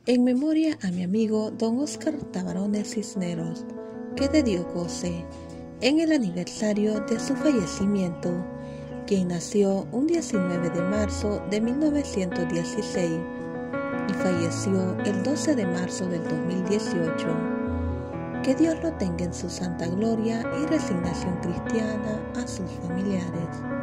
En memoria a mi amigo don Óscar Tabarones Cisneros, que de Dios goce, en el aniversario de su fallecimiento, quien nació un 19 de marzo de 1916 y falleció el 12 de marzo del 2018. Que Dios lo tenga en su santa gloria y resignación cristiana a sus familiares.